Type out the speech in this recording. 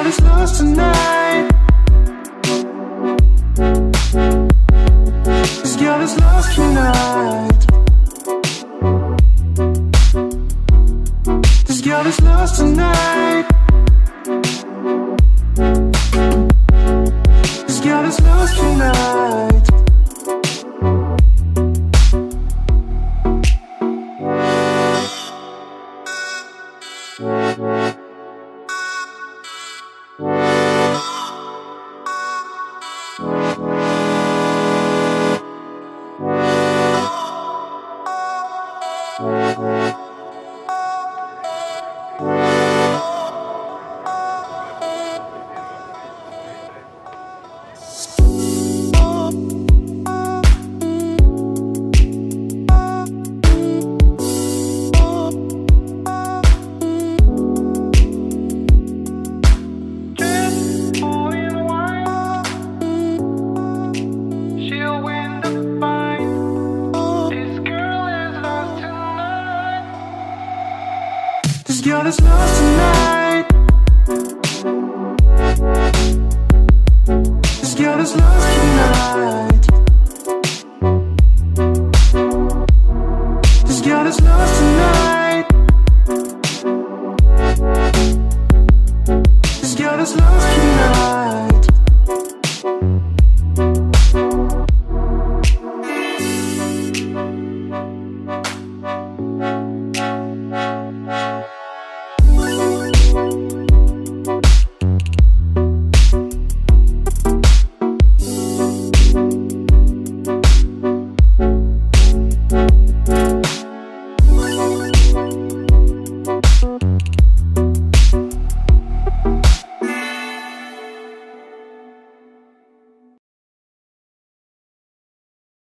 girl is lost tonight. This girl is lost tonight. This girl is lost tonight. This girl is lost tonight. This girl is lost tonight. This girl is lost tonight. This girl is lost tonight. This girl is lost tonight.